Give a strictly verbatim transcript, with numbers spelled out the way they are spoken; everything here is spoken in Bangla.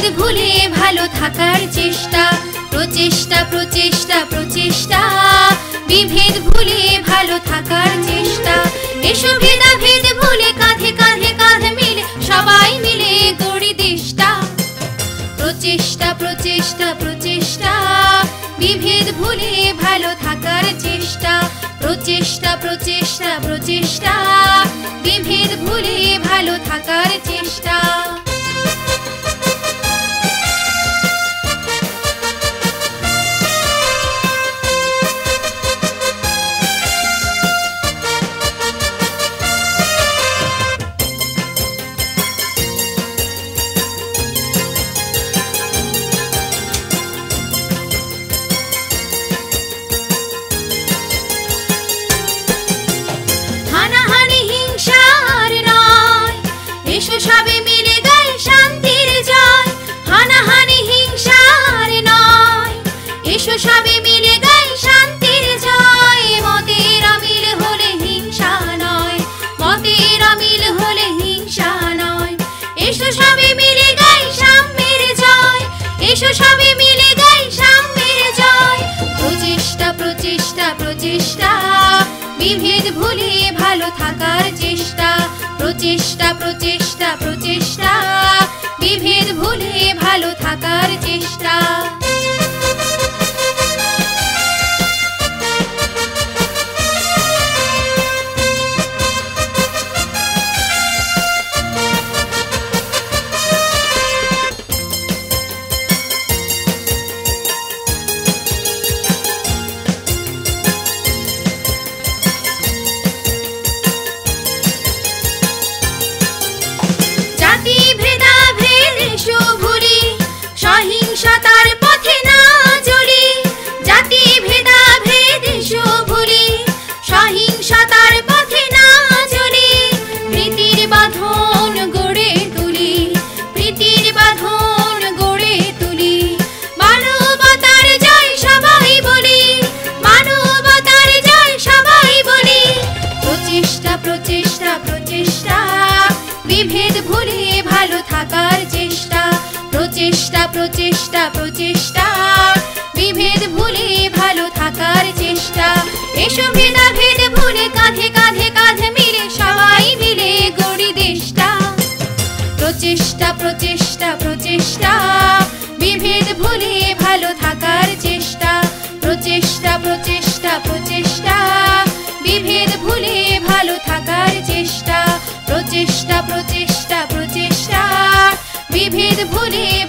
বিভেদ ভুলে ভালো থাকার চেষ্টা প্রচেষ্টা প্রচেষ্টা প্রচেষ্টা বিভেদ ভুলে ভালো থাকার চেষ্টা এসো ভেদাভেদ ভুলে কাঁধে কাঁধে কাঁধ মিলে সবাই মিলে গড়ি দেশটা প্রচেষ্টা প্রচেষ্টা প্রচেষ্টা বিভেদ ভুলে ভালো থাকার চেষ্টা প্রচেষ্টা প্রচেষ্টা প্রচেষ্টা বিভেদ ভুলে ভালো থাকার চেষ্টা সবে মিলে গাই শান্তির জয় হানাহানি হিংসার নয় এসো সবে মিলে গাই শান্তির জয় মতের অমিল হলে হিংসা নয় মতের অমিল হলে হিংসা নয় এসো সবে মিলে গাই সাম্যের জয় এসো সবে মিলে গাই সাম্যের জয় প্রচেষ্টা প্রচেষ্টা প্রচেষ্টা বিভেদ ভুলে ভালো থাকার চেষ্টা প্রচেষ্টা প্রচেষ্টা প্রচেষ্টা বিভেদ ভুলে ভালো থাকার চেষ্টা সহিংসতার পথে না চলি জাতি ভেদাভেদ এসো ভুলি সহিংসতার পথে না চলি প্রীতির বাঁধন গড়ে তুলি প্রীতির বাঁধন গড়ে তুলি মানবতার জয় সবাই বলি মানবতার জয় সবাই বলি প্রচেষ্টা প্রচেষ্টা প্রচেষ্টা বিভেদ ভুলে ভালো থাকার চেষ্টা প্রচেষ্টা প্রচেষ্টা প্রচেষ্টা বিভেদ ভুলে ভালো থাকার চেষ্টা এসো ভেদাভেদ ভুলে কাঁধে কাঁধে কাঁধ মিলে সবাই মিলে গড়ি দেশটা প্রচেষ্টা প্রচেষ্টা প্রচেষ্টা বিভেদ ভুলে ভালো থাকার চেষ্টা প্রচেষ্টা প্রচেষ্টা প্রচেষ্টা বিভেদ ভুলে ভালো থাকার চেষ্টা প্রচেষ্টা প্রচেষ্টা প্রচেষ্টা বিভেদ ভুলে